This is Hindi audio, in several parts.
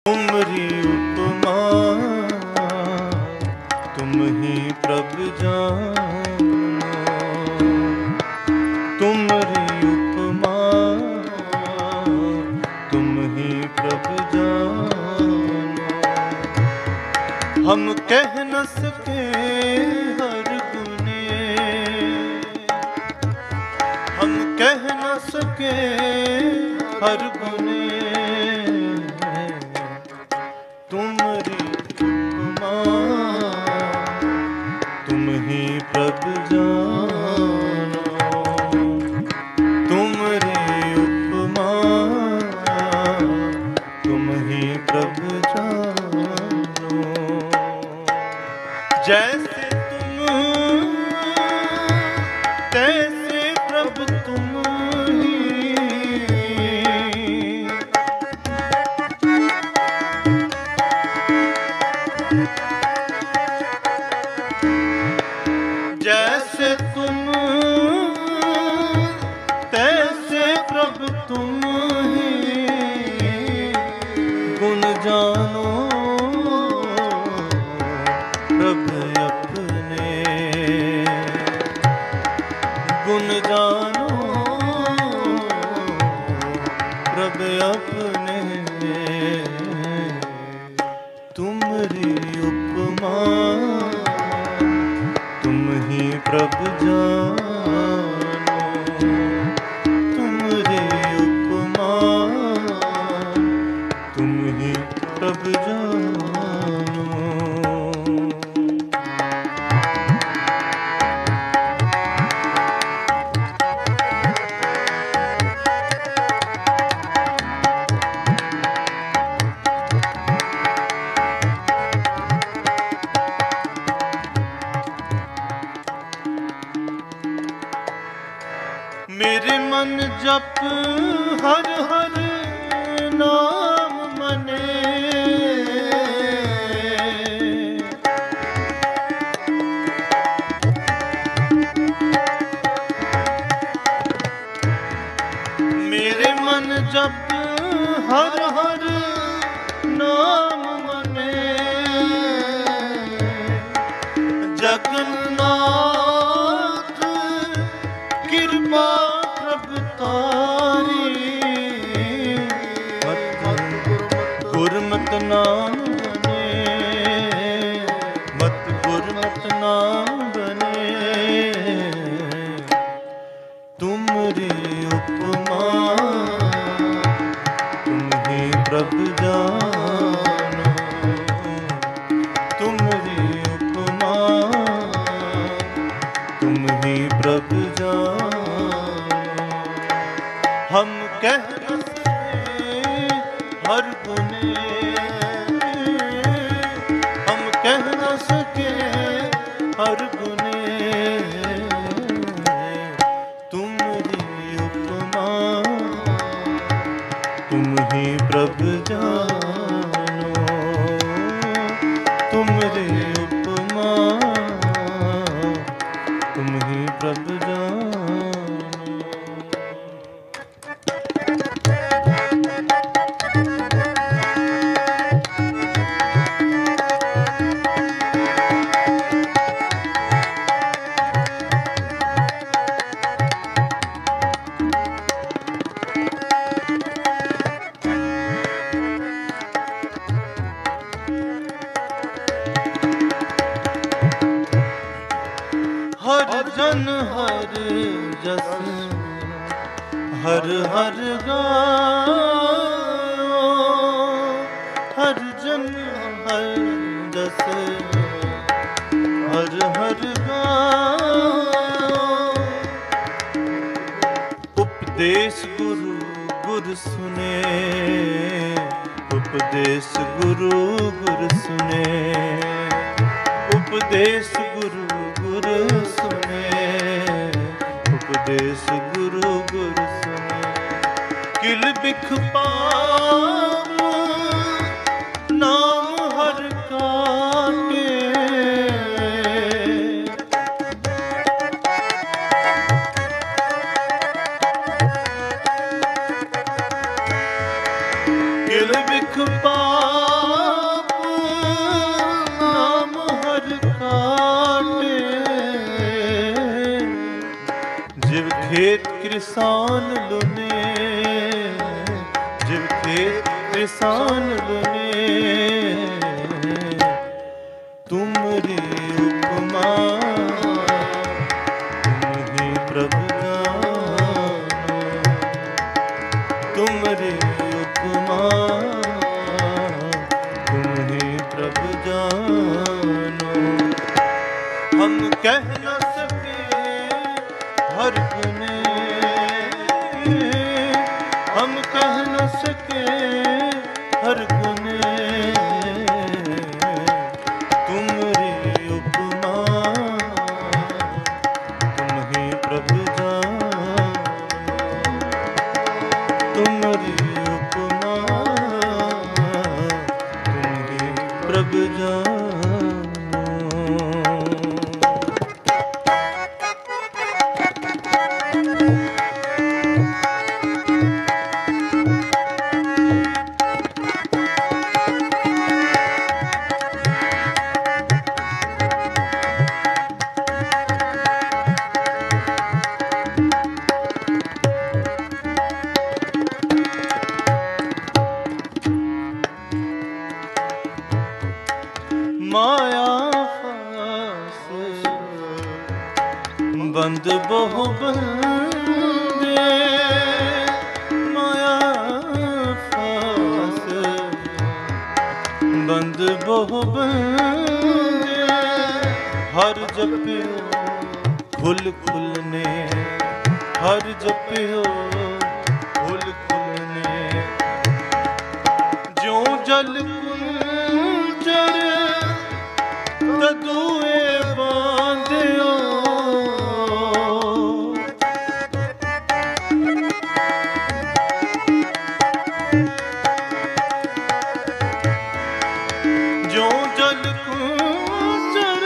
तुमरी उपमा तुम ही प्रभु जानो, तुमरी उपमा तुम ही प्रभु जानो। हम कह न सके हर गुने, हम कह न सके हर गुने, तुमरी उपमा तुम ही प्रभु जानो, तुमरी उपमा तुम ही प्रभु जानो। जैसे तुम तैसे प्रभु तुम ही, जैसे तुम तैसे प्रभु तुम ही, गुण जानो प्रभु अपने, गुण जानो प्रभु अपने। तुमरी उपमा तुम ही प्रभु जानो, तुमरी उपमा तुम ही प्रभु जानो। मेरे मन जप हर हर नाम मने, मेरे मन जप हर हर नाम मने, जगन्नाथ कृपा प्रभु तारी, गुरमत नाम बने, मत गुरमत नाम बने। तुमरी उपमा तुम ही प्रभु जानो, तुमरी उपमा तुम ही प्रभु जानो। हम कह न सके हर गुने, हम कह न सके हर गुने, तुमरी उपमा तुम ही प्रभु जानो, तुमरी उपमा तुम ही प्रभु जानो। हर जन हर जस हर हर गाओ, हर जन हर जस हर हर गाओ। उपदेश गुरु गुरु सुने, उपदेश गुरु गुरु सुने, उपदेश गुरु गुरु सुने, उपदेश गुरु गुरु सुने। किल बिख पाव नाम हर काटे, किल बिख पाव खेत किसान लुने, जिव खेत किसान लुने, तुमरी उपमा तुम ही प्रभु जानो, तुमरी उपमा तुम ही प्रभु जानो। हम कह न सके हर गुने, हम कह न सके हर गुने, तुमरी उपमा तुम ही प्रभु जानो, तुमरी उपमा तुम ही प्रभु जानो। माया फास बंद बहु बंदे, माया फास बंद बहु बंदे, हर जपियो खुल खुलने, हर जपियो खुल खुलने, ज्यों जल कुंजर तदुए बांधियो, ज्यों जल कुंजर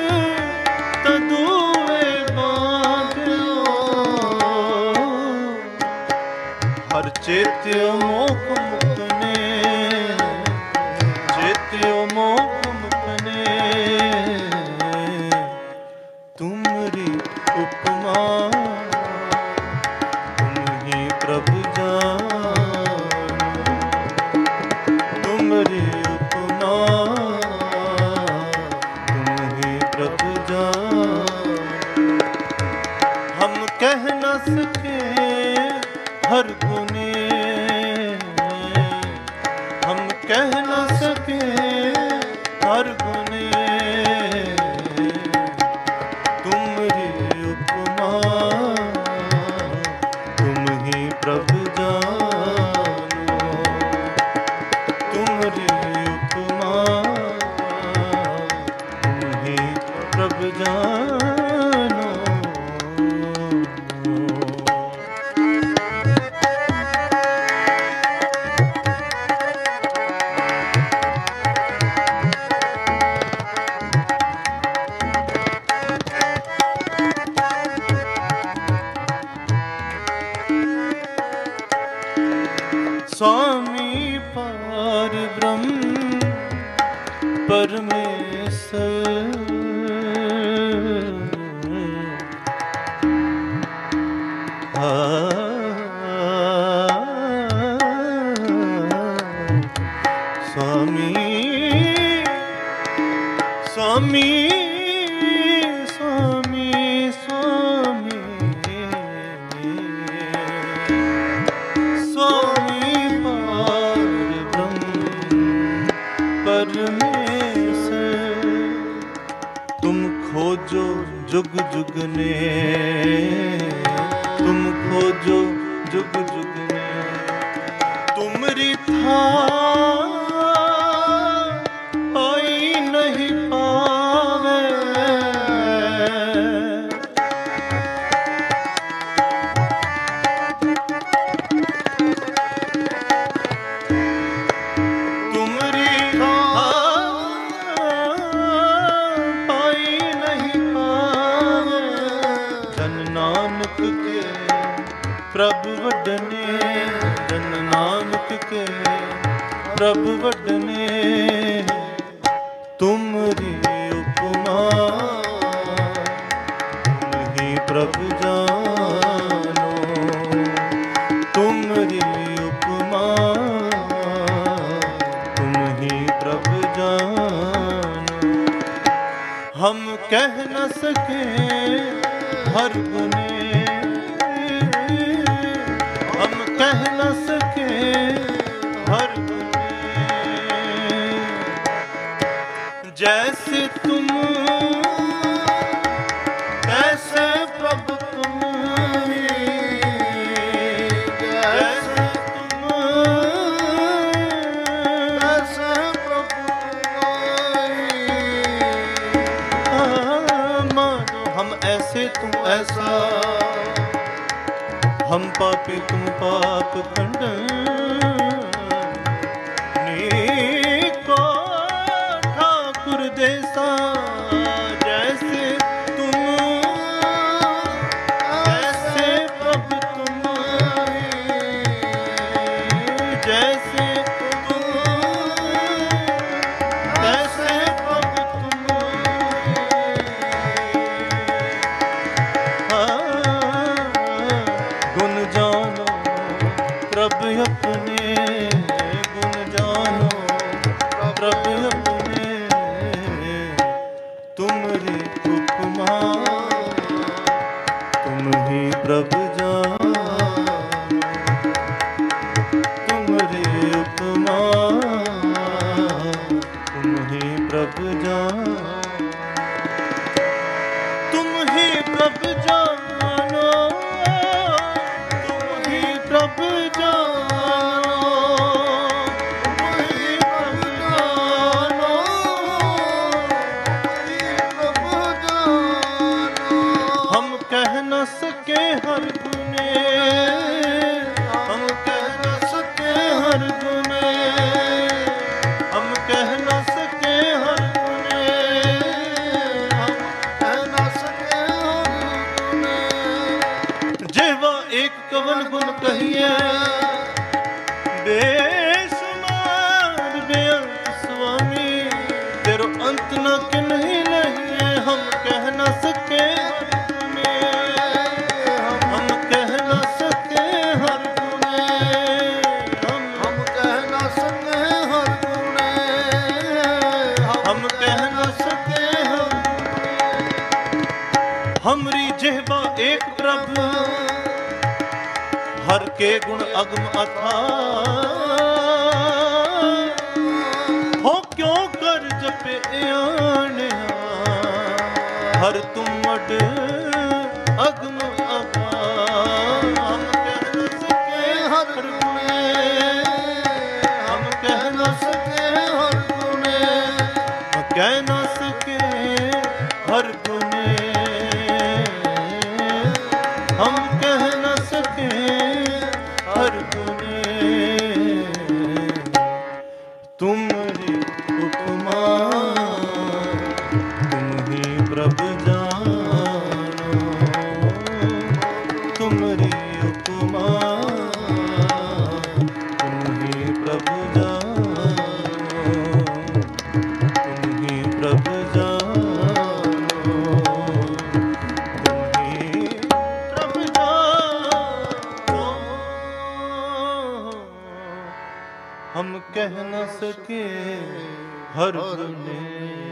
तदुए बांधियो, हर चेत्यो मोह मुक्तने, चेत्यो मोह मुक्तने, तुमरी उपमा तुम ही प्रभु जानो, तुमरी उपमा तुम ही प्रभु जानो। हम कह न सके हर गुने, हम कह न सके हर गुने, तुमरी उपमा तुम ही प्रभु जानो, तुमरी उपमा तुम ही प्रभु जानो। स्वामी पार ब्रह्म परमेश्वर, स्वामी स्वामी स्वामी स्वामी स्वामी पार ब्रह्म परमेश्वर, तुम खोजो जुग जुग ने, तुम खोजो जुग जुग ने, तुमरी था आई नहीं पावे, तुमरी था पाई नहीं पावे, जन नानक के प्रभु वडने, जन नानक के प्रभु वडने, तुमरी उपमा तुम ही प्रभु जानो, कह न सके हर गुने, हम कह न सके हर गुने। जैसे तुम तैसे प्रभु तुम ही, जैसे तुम तैसे प्रभु मानो हम ऐसे तुम ऐसा, हम पापी तुम पाप खंडन को ठाकुर देसा। जैसे तुम ऐसे प्रभु तुम ही, जैसे तुम ऐसे प्रभु तुम गुण जानो प्रभु अपने, गुण जानो प्रभु अपने। तुमरी उपमा तुम ही प्रभु जानो, तुमरी उपमा तुम ही प्रभु जानो, तुम ही प्रभु जानो, तुम ही प्रभु जानो, तुम ही प्रभु जानो, तुम ही प्रभु जानो। हम कह न सके हर गुने, हम कह न सके हर गुने, हम कह न सके हर गुने, हम कह न सके हर गुने। जेवा एक कवन गुण कहिए, बेशुमार बेअंत स्वामी, तेरो अंत न कि नहीं लहिए। हम कह न सके हर गुने, हम कह न सके हर गुने, हम कह न सके हर गुने, हम कह न सके हर गुने। हमरी जेहबा एक प्रभु, हर के गुण अगम अथाह। हो क्यों कर जपे आन्या, हर तुम अड अगम अथाह। हम कह न सके हर गुणे, हम कह न सके हर गुणे, हम कह न सके हर गुणे, हम कह न सके हर गुणे। तुमरी उपमा तुम ही प्रभु जानो, तुमरी उपमा तुम ही प्रभु जानो, तुम ही प्रभु जानो, तुम ही प्रभु जानो। हम कह न सके हर गुने।